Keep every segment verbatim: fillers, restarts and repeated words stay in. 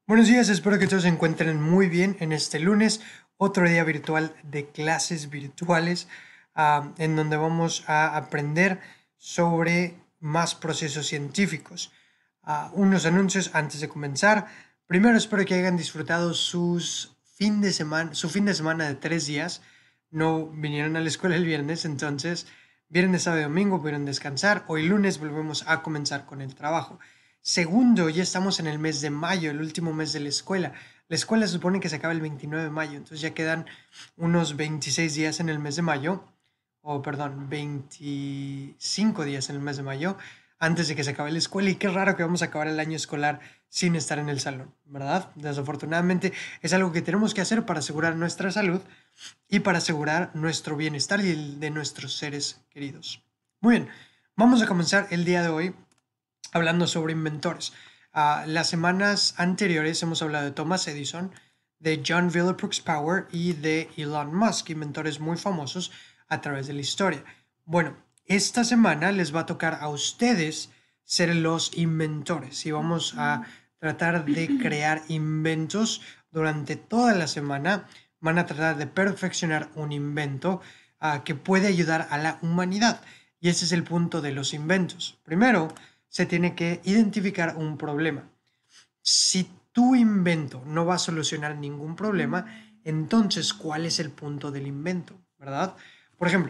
Buenos días, espero que todos se encuentren muy bien en este lunes, otro día virtual de clases virtuales, ah, en donde vamos a aprender sobre más procesos científicos. Ah, unos anuncios antes de comenzar. Primero, espero que hayan disfrutado sus fin de semana, su fin de semana de tres días. No vinieron a la escuela el viernes, entonces viernes, sábado y domingo pudieron descansar. Hoy lunes volvemos a comenzar con el trabajo. Segundo, ya estamos en el mes de mayo, el último mes de la escuela. La escuela se supone que se acaba el veintinueve de mayo, entonces ya quedan unos veintiséis días en el mes de mayo, o perdón, veinticinco días en el mes de mayo, antes de que se acabe la escuela. Y qué raro que vamos a acabar el año escolar sin estar en el salón, ¿verdad? Desafortunadamente es algo que tenemos que hacer para asegurar nuestra salud y para asegurar nuestro bienestar y el de nuestros seres queridos. Muy bien, vamos a comenzar el día de hoy hablando sobre inventores. Uh, las semanas anteriores hemos hablado de Thomas Edison, de John Williams Power y de Elon Musk, inventores muy famosos a través de la historia. Bueno, esta semana les va a tocar a ustedes ser los inventores y vamos a tratar de crear inventos durante toda la semana. Van a tratar de perfeccionar un invento uh, que puede ayudar a la humanidad. Y ese es el punto de los inventos. Primero, se tiene que identificar un problema. Si tu invento no va a solucionar ningún problema, entonces, ¿cuál es el punto del invento? ¿Verdad? Por ejemplo,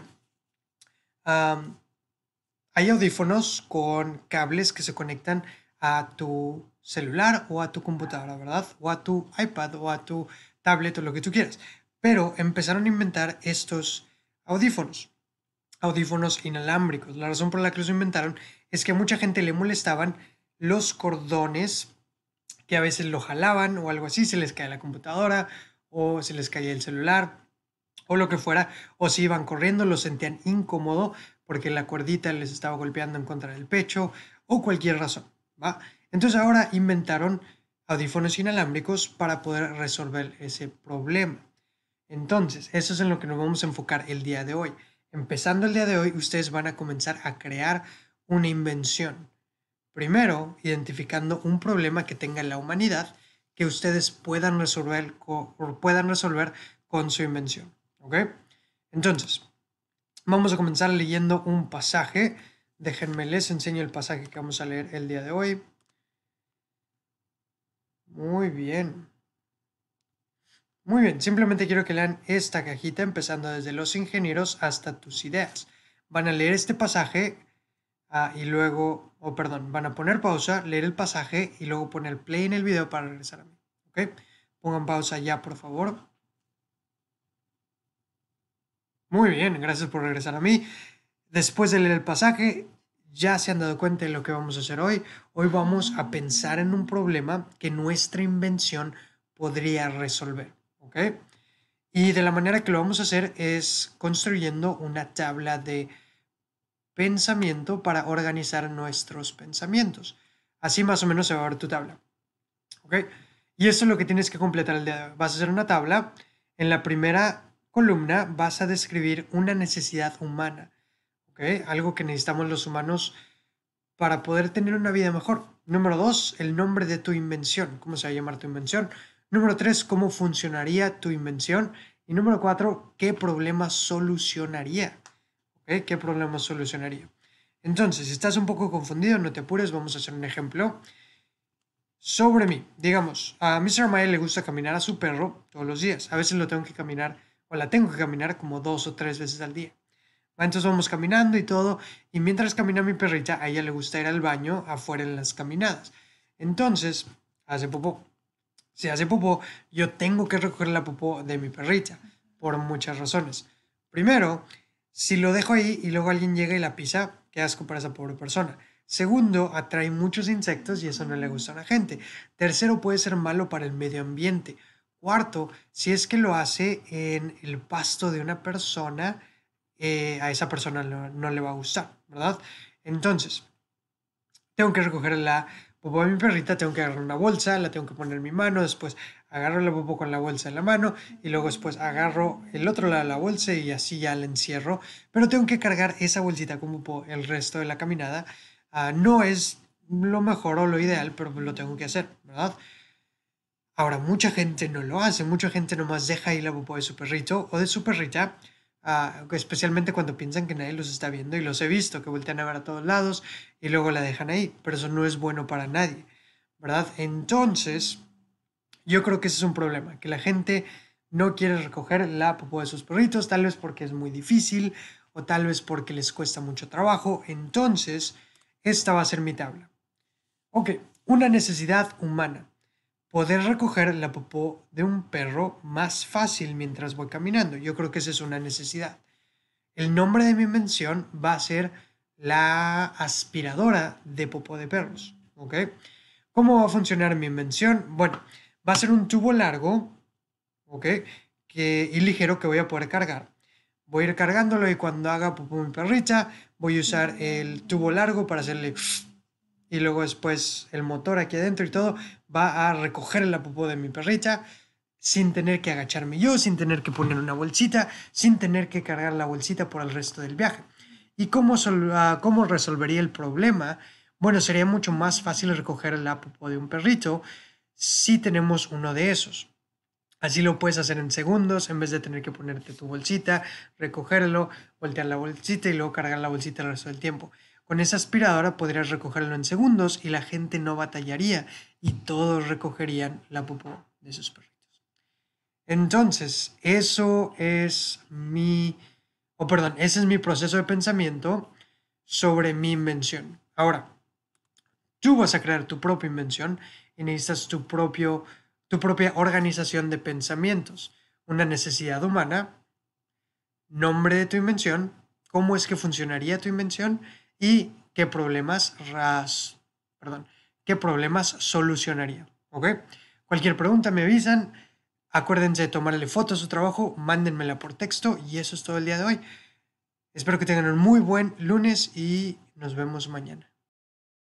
um, hay audífonos con cables que se conectan a tu celular o a tu computadora, ¿verdad? O a tu iPad o a tu tablet o lo que tú quieras. Pero empezaron a inventar estos audífonos audífonos inalámbricos. La razón por la que los inventaron es que a mucha gente le molestaban los cordones que a veces lo jalaban o algo así, se les cae la computadora o se les caía el celular o lo que fuera, o si iban corriendo lo sentían incómodo porque la cuerdita les estaba golpeando en contra del pecho o cualquier razón, ¿va? Entonces ahora inventaron audífonos inalámbricos para poder resolver ese problema. Entonces, eso es en lo que nos vamos a enfocar el día de hoy. Empezando el día de hoy, ustedes van a comenzar a crear una invención. Primero, identificando un problema que tenga la humanidad que ustedes puedan resolver, o puedan resolver con su invención. ¿Ok? Entonces, vamos a comenzar leyendo un pasaje. Déjenme les enseño el pasaje que vamos a leer el día de hoy. Muy bien. Muy bien, simplemente quiero que lean esta cajita empezando desde los ingenieros hasta tus ideas. Van a leer este pasaje ah, y luego, o oh, perdón, van a poner pausa, leer el pasaje y luego poner play en el video para regresar a mí. ¿Ok? Pongan pausa ya, por favor. Muy bien, gracias por regresar a mí. Después de leer el pasaje, ya se han dado cuenta de lo que vamos a hacer hoy. Hoy vamos a pensar en un problema que nuestra invención podría resolver. ¿Ok? Y de la manera que lo vamos a hacer es construyendo una tabla de pensamiento para organizar nuestros pensamientos. Así más o menos se va a ver tu tabla. ¿Ok? Y esto es lo que tienes que completar el día de hoy. Vas a hacer una tabla. En la primera columna vas a describir una necesidad humana. ¿Ok? Algo que necesitamos los humanos para poder tener una vida mejor. Número dos, el nombre de tu invención. ¿Cómo se va a llamar tu invención? Número tres, cómo funcionaría tu invención. Y número cuatro, qué problema solucionaría. ¿Ok? ¿Qué problema solucionaría? Entonces, si estás un poco confundido, no te apures, vamos a hacer un ejemplo. Sobre mí, digamos, a mister Maya le gusta caminar a su perro todos los días. A veces lo tengo que caminar, o la tengo que caminar como dos o tres veces al día. Entonces vamos caminando y todo, y mientras camina mi perrita, a ella le gusta ir al baño afuera en las caminadas. Entonces, hace popó. Si hace popó, yo tengo que recoger la popó de mi perrita, por muchas razones. Primero, si lo dejo ahí y luego alguien llega y la pisa, qué asco para esa pobre persona. Segundo, atrae muchos insectos y eso no le gusta a la gente. Tercero, puede ser malo para el medio ambiente. Cuarto, si es que lo hace en el pasto de una persona, eh, a esa persona no, no le va a gustar, ¿verdad? Entonces, tengo que recoger la popó de mi perrita, tengo que agarrar una bolsa, la tengo que poner en mi mano, después agarro la popó con la bolsa en la mano y luego después agarro el otro lado de la bolsa y así ya la encierro, pero tengo que cargar esa bolsita con popó el resto de la caminada. Uh, no es lo mejor o lo ideal, pero lo tengo que hacer, ¿verdad? Ahora, mucha gente no lo hace, mucha gente nomás deja ahí la popó de su perrito o de su perrita, ah, especialmente cuando piensan que nadie los está viendo y los he visto, que voltean a ver a todos lados y luego la dejan ahí, pero eso no es bueno para nadie, ¿verdad? Entonces, yo creo que ese es un problema, que la gente no quiere recoger la popó de sus perritos, tal vez porque es muy difícil o tal vez porque les cuesta mucho trabajo. Entonces, esta va a ser mi tabla. Ok, una necesidad humana. Poder recoger la popó de un perro más fácil mientras voy caminando. Yo creo que esa es una necesidad. El nombre de mi invención va a ser la aspiradora de popó de perros. ¿Ok? ¿Cómo va a funcionar mi invención? Bueno, va a ser un tubo largo, ¿ok? Que, y ligero que voy a poder cargar. Voy a ir cargándolo y cuando haga popó mi perrita, voy a usar el tubo largo para hacerle y luego después el motor aquí adentro y todo va a recoger la popó de mi perrita sin tener que agacharme yo, sin tener que poner una bolsita, sin tener que cargar la bolsita por el resto del viaje. ¿Y cómo, sol- ah, cómo resolvería el problema? Bueno, sería mucho más fácil recoger la popó de un perrito si tenemos uno de esos. Así lo puedes hacer en segundos en vez de tener que ponerte tu bolsita, recogerlo, voltear la bolsita y luego cargar la bolsita el resto del tiempo. Con esa aspiradora podrías recogerlo en segundos y la gente no batallaría y todos recogerían la popó de sus perritos. Entonces, eso es mi, o perdón, ese es mi proceso de pensamiento sobre mi invención. Ahora, tú vas a crear tu propia invención y necesitas tu propio, tu propia organización de pensamientos, una necesidad humana, nombre de tu invención, cómo es que funcionaría tu invención y qué problemas ras, perdón, qué problemas solucionaría. ¿Ok? Cualquier pregunta me avisan. Acuérdense de tomarle foto a su trabajo, mándenmela por texto y eso es todo el día de hoy. Espero que tengan un muy buen lunes y nos vemos mañana.